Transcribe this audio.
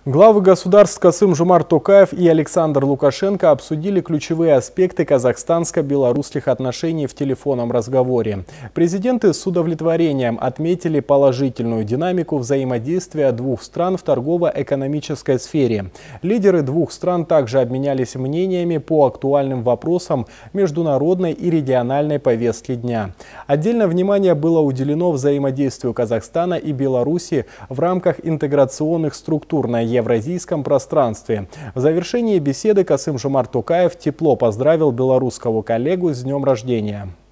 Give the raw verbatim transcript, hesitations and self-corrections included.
Главы государств Касым-Жомарт Токаев и Александр Лукашенко обсудили ключевые аспекты казахстанско-белорусских отношений в телефонном разговоре. Президенты с удовлетворением отметили положительную динамику взаимодействия двух стран в торгово-экономической сфере. Лидеры двух стран также обменялись мнениями по актуальным вопросам международной и региональной повестки дня. Отдельное внимание было уделено взаимодействию Казахстана и Беларуси в рамках интеграционных структур на евразийском пространстве. В завершении беседы Касым-Жомарт Токаев тепло поздравил белорусского коллегу с днем рождения.